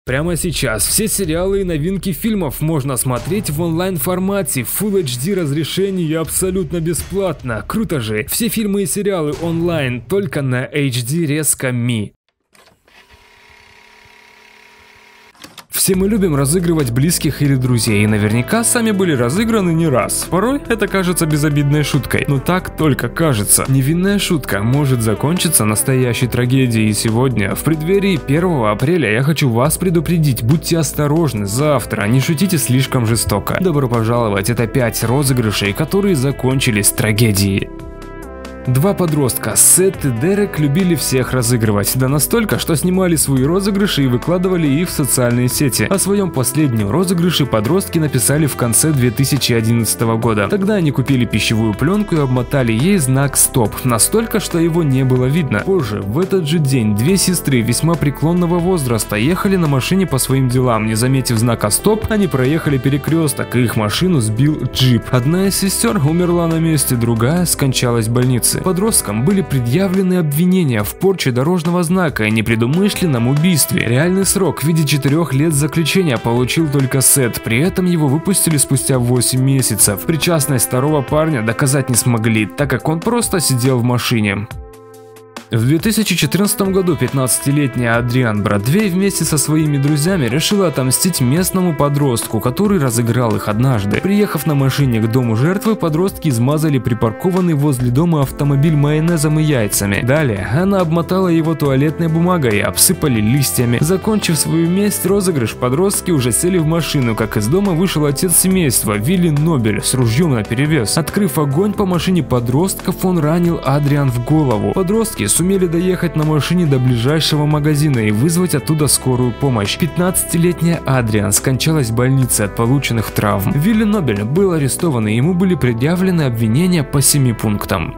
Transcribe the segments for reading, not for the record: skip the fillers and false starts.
Прямо сейчас все сериалы и новинки фильмов можно смотреть в онлайн-формате, в Full HD разрешении и абсолютно бесплатно. Круто же! Все фильмы и сериалы онлайн только на HD-резко.me. Все мы любим разыгрывать близких или друзей, и наверняка сами были разыграны не раз. Порой это кажется безобидной шуткой, но так только кажется. Невинная шутка может закончиться настоящей трагедией, и сегодня, в преддверии 1 апреля, я хочу вас предупредить, будьте осторожны, завтра не шутите слишком жестоко. Добро пожаловать, это 5 розыгрышей, которые закончились трагедией. Два подростка, Сет и Дерек, любили всех разыгрывать, да настолько, что снимали свои розыгрыши и выкладывали их в социальные сети. О своем последнем розыгрыше подростки написали в конце 2011 года. Тогда они купили пищевую пленку и обмотали ей знак «Стоп», настолько, что его не было видно. Позже, в этот же день, две сестры весьма преклонного возраста ехали на машине по своим делам. Не заметив знака «Стоп», они проехали перекресток, и их машину сбил джип. Одна из сестер умерла на месте, другая скончалась в больнице. Подросткам были предъявлены обвинения в порче дорожного знака и непредумышленном убийстве. Реальный срок в виде 4 лет заключения получил только Сет, при этом его выпустили спустя 8 месяцев. Причастность второго парня доказать не смогли, так как он просто сидел в машине. В 2014 году 15-летняя Адриан Бродвей вместе со своими друзьями решила отомстить местному подростку, который разыграл их однажды. Приехав на машине к дому жертвы, подростки измазали припаркованный возле дома автомобиль майонезом и яйцами. Далее она обмотала его туалетной бумагой и обсыпали листьями. Закончив свою месть, розыгрыш, подростки уже сели в машину, как из дома вышел отец семейства, Вилли Нобель, с ружьем наперевес. Открыв огонь по машине подростков, он ранил Адриан в голову. Подростки сумели доехать на машине до ближайшего магазина и вызвать оттуда скорую помощь. 15-летняя Адриан скончалась в больнице от полученных травм. Вилли Нобель был арестован, и ему были предъявлены обвинения по 7 пунктам.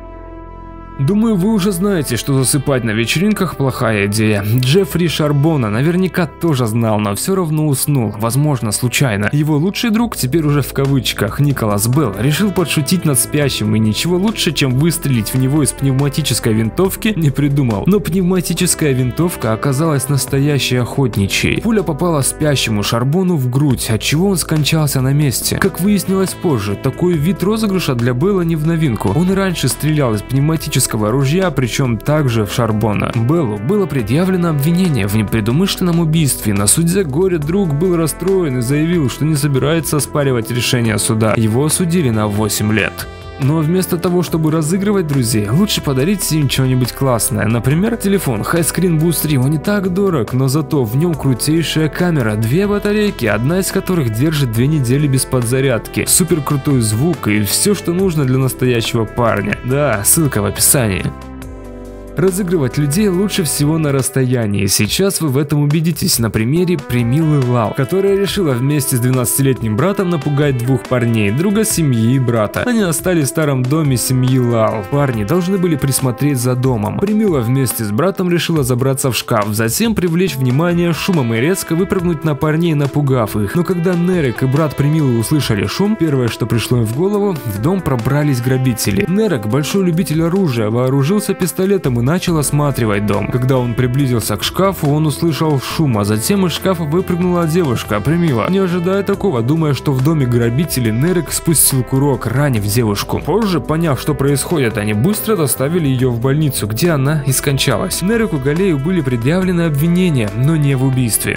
Думаю, вы уже знаете, что засыпать на вечеринках плохая идея. Джеффри Шарбона наверняка тоже знал, но все равно уснул, возможно, случайно. Его лучший друг, теперь уже в кавычках, Николас Белл, решил подшутить над спящим, и ничего лучше, чем выстрелить в него из пневматической винтовки, не придумал. Но пневматическая винтовка оказалась настоящей охотничьей. Пуля попала спящему Шарбону в грудь, отчего он скончался на месте. Как выяснилось позже, такой вид розыгрыша для Белла не в новинку. Он и раньше стрелял из пневматического ружья, причем также в Шарбона. Беллу было предъявлено обвинение в непредумышленном убийстве. На суде горе-друг был расстроен и заявил, что не собирается оспаривать решение суда. Его осудили на 8 лет. Но вместо того, чтобы разыгрывать друзей, лучше подарить им что-нибудь классное. Например, телефон Hi-Screen Boost 3, он не так дорог, но зато в нем крутейшая камера, 2 батарейки, одна из которых держит 2 недели без подзарядки, супер крутой звук и все, что нужно для настоящего парня. Да, ссылка в описании. Разыгрывать людей лучше всего на расстоянии. Сейчас вы в этом убедитесь на примере Примилы Лал, которая решила вместе с 12-летним братом напугать 2 парней, друга семьи и брата. Они остались в старом доме семьи Лал. Парни должны были присмотреть за домом. Примила вместе с братом решила забраться в шкаф, затем привлечь внимание шумом и резко выпрыгнуть на парней, напугав их. Но когда Нерек и брат Примилы услышали шум, первое, что пришло им в голову, в дом пробрались грабители. Нерек, большой любитель оружия, вооружился пистолетом и начал осматривать дом. Когда он приблизился к шкафу, он услышал шум, а затем из шкафа выпрыгнула девушка, Примила. Не ожидая такого, думая, что в доме грабителей, Нерек спустил курок, ранив девушку. Позже, поняв, что происходит, они быстро доставили ее в больницу, где она и скончалась. Нереку Галею были предъявлены обвинения, но не в убийстве.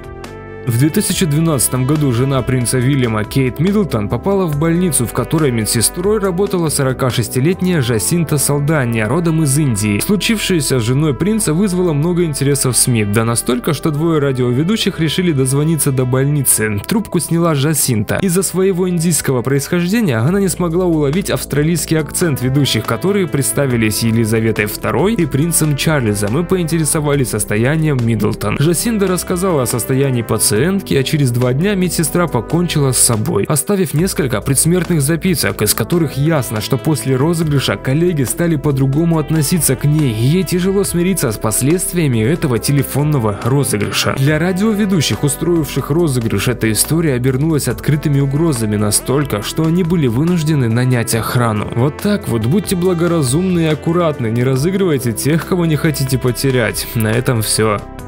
В 2012 году жена принца Уильяма Кейт Миддлтон попала в больницу, в которой медсестрой работала 46-летняя Джасинта Салдания, родом из Индии. Случившееся с женой принца вызвало много интереса в СМИ, да настолько, что 2 радиоведущих решили дозвониться до больницы. Трубку сняла Джасинта. Из-за своего индийского происхождения она не смогла уловить австралийский акцент ведущих, которые представились Елизаветой II и принцем Чарльзом и поинтересовались состоянием Миддлтон. Джасинта рассказала о состоянии пациента, а через 2 дня медсестра покончила с собой, оставив несколько предсмертных записок, из которых ясно, что после розыгрыша коллеги стали по-другому относиться к ней, и ей тяжело смириться с последствиями этого телефонного розыгрыша. Для радиоведущих, устроивших розыгрыш, эта история обернулась открытыми угрозами настолько, что они были вынуждены нанять охрану. Вот так вот, будьте благоразумны и аккуратны, не разыгрывайте тех, кого не хотите потерять. На этом все.